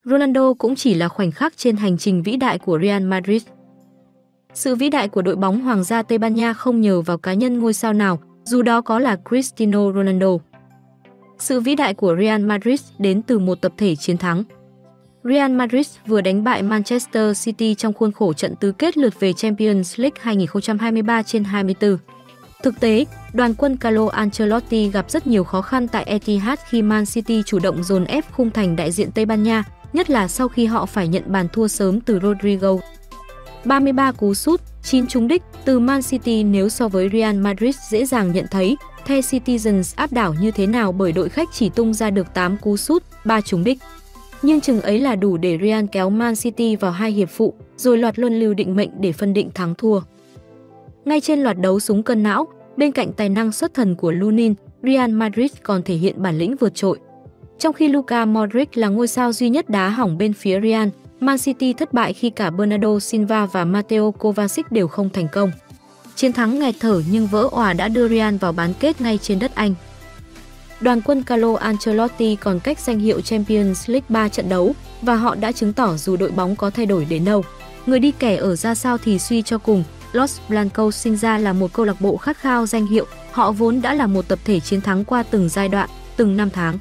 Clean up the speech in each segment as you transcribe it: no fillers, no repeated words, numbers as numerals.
Ronaldo cũng chỉ là khoảnh khắc trên hành trình vĩ đại của Real Madrid. Sự vĩ đại của đội bóng Hoàng gia Tây Ban Nha không nhờ vào cá nhân ngôi sao nào, dù đó có là Cristiano Ronaldo. Sự vĩ đại của Real Madrid đến từ một tập thể chiến thắng. Real Madrid vừa đánh bại Manchester City trong khuôn khổ trận tứ kết lượt về Champions League 2023/24. Thực tế, đoàn quân Carlo Ancelotti gặp rất nhiều khó khăn tại Etihad khi Man City chủ động dồn ép khung thành đại diện Tây Ban Nha, nhất là sau khi họ phải nhận bàn thua sớm từ Rodrigo. 33 cú sút, 9 trúng đích từ Man City nếu so với Real Madrid dễ dàng nhận thấy The Citizens áp đảo như thế nào bởi đội khách chỉ tung ra được 8 cú sút, 3 trúng đích. Nhưng chừng ấy là đủ để Real kéo Man City vào 2 hiệp phụ, rồi loạt luân lưu định mệnh để phân định thắng thua. Ngay trên loạt đấu súng cân não, bên cạnh tài năng xuất thần của Lunin, Real Madrid còn thể hiện bản lĩnh vượt trội. Trong khi Luka Modric là ngôi sao duy nhất đá hỏng bên phía Real, Man City thất bại khi cả Bernardo Silva và Mateo Kovacic đều không thành công. Chiến thắng nghẹt thở nhưng vỡ òa đã đưa Real vào bán kết ngay trên đất Anh. Đoàn quân Carlo Ancelotti còn cách danh hiệu Champions League 3 trận đấu và họ đã chứng tỏ dù đội bóng có thay đổi đến đâu, người đi kẻ ở ra sao thì suy cho cùng, Los Blancos sinh ra là một câu lạc bộ khát khao danh hiệu, họ vốn đã là một tập thể chiến thắng qua từng giai đoạn, từng năm tháng.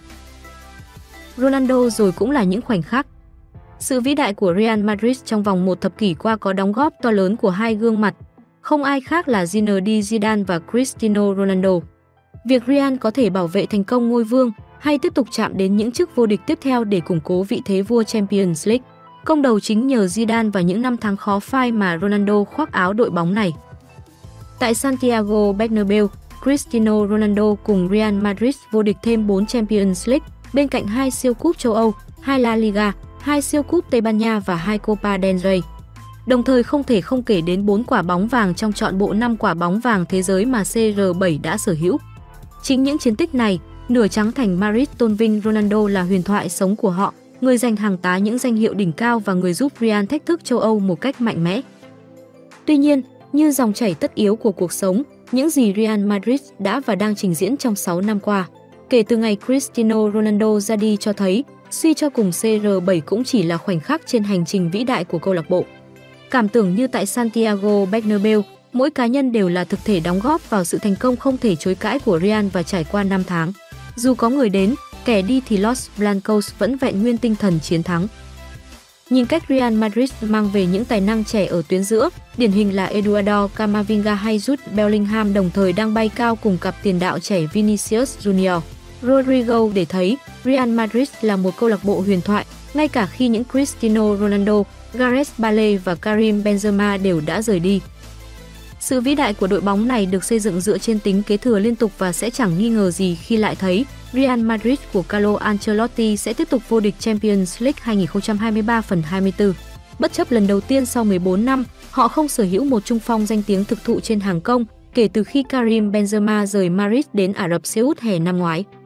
Ronaldo rồi cũng là những khoảnh khắc. Sự vĩ đại của Real Madrid trong vòng một thập kỷ qua có đóng góp to lớn của hai gương mặt, không ai khác là Zinedine Zidane và Cristiano Ronaldo. Việc Real có thể bảo vệ thành công ngôi vương hay tiếp tục chạm đến những chức vô địch tiếp theo để củng cố vị thế vua Champions League, công đầu chính nhờ Zidane và những năm tháng khó phai mà Ronaldo khoác áo đội bóng này. Tại Santiago Bernabeu, Cristiano Ronaldo cùng Real Madrid vô địch thêm 4 Champions League, bên cạnh 2 siêu cúp châu Âu, 2 La Liga, 2 siêu cúp Tây Ban Nha và 2 Copa del Rey. Đồng thời không thể không kể đến 4 quả bóng vàng trong trọn bộ 5 quả bóng vàng thế giới mà CR7 đã sở hữu. Chính những chiến tích này, nửa trắng thành Madrid tôn vinh Ronaldo là huyền thoại sống của họ, người giành hàng tá những danh hiệu đỉnh cao và người giúp Real thách thức châu Âu một cách mạnh mẽ. Tuy nhiên, như dòng chảy tất yếu của cuộc sống, những gì Real Madrid đã và đang trình diễn trong 6 năm qua, kể từ ngày Cristiano Ronaldo ra đi cho thấy, suy cho cùng CR7 cũng chỉ là khoảnh khắc trên hành trình vĩ đại của câu lạc bộ. Cảm tưởng như tại Santiago Bernabeu, mỗi cá nhân đều là thực thể đóng góp vào sự thành công không thể chối cãi của Real và trải qua 5 tháng. Dù có người đến, kẻ đi thì Los Blancos vẫn vẹn nguyên tinh thần chiến thắng. Nhìn cách Real Madrid mang về những tài năng trẻ ở tuyến giữa, điển hình là Eduardo Camavinga hay Jude Bellingham đồng thời đang bay cao cùng cặp tiền đạo trẻ Vinicius Junior, Rodrigo để thấy Real Madrid là một câu lạc bộ huyền thoại, ngay cả khi những Cristiano Ronaldo, Gareth Bale và Karim Benzema đều đã rời đi. Sự vĩ đại của đội bóng này được xây dựng dựa trên tính kế thừa liên tục và sẽ chẳng nghi ngờ gì khi lại thấy Real Madrid của Carlo Ancelotti sẽ tiếp tục vô địch Champions League 2023/24. Bất chấp lần đầu tiên sau 14 năm, họ không sở hữu một trung phong danh tiếng thực thụ trên hàng công kể từ khi Karim Benzema rời Madrid đến Ả Rập Xê Út hè năm ngoái.